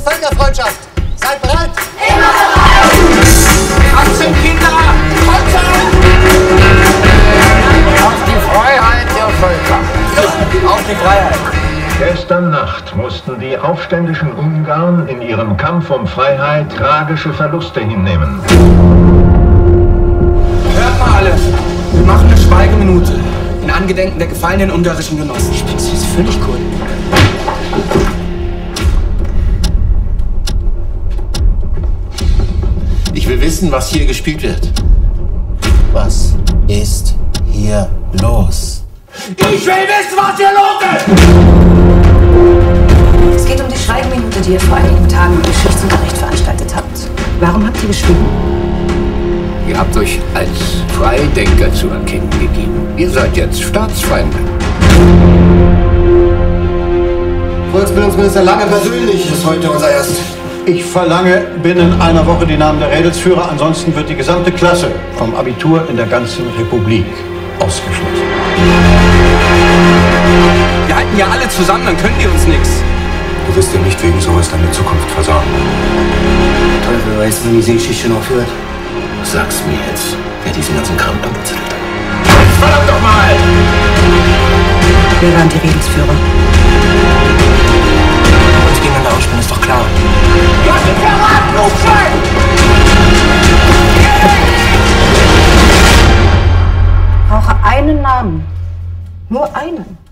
Völkerfreundschaft. Seid bereit? Immer bereit! 18 Kinder! Vollzeit! Auf die Freiheit der Völker. Auf die Freiheit. Gestern Nacht mussten die aufständischen Ungarn in ihrem Kampf um Freiheit tragische Verluste hinnehmen. Hört mal alle, wir machen eine Schweigeminute in Angedenken der gefallenen ungarischen Genossen. Das ist völlig cool. Ich will wissen, was hier gespielt wird. Was ist hier los? Ich will wissen, was hier los ist! Es geht um die Schweigeminute, die ihr vor einigen Tagen im Geschichtsunterricht veranstaltet habt. Warum habt ihr geschwiegen? Ihr habt euch als Freidenker zu erkennen gegeben. Ihr seid jetzt Staatsfeinde. Volksbildungsminister Lange persönlich ist heute unser Erst. Ich verlange binnen einer Woche die Namen der Rädelsführer, ansonsten wird die gesamte Klasse vom Abitur in der ganzen Republik ausgeschlossen. Wir halten ja alle zusammen, dann können die uns nichts. Du wirst dir nicht wegen sowas deine Zukunft versauen. Teufel weiß, wie diese Geschichte noch führt. Sag's mir jetzt, wer diesen ganzen Kram angezettelt hat. Verdammt doch mal! Wir waren die Redelsführer. Uns gegeneinander ausspielen, ist doch klar. Ich brauche einen Namen. Nur einen.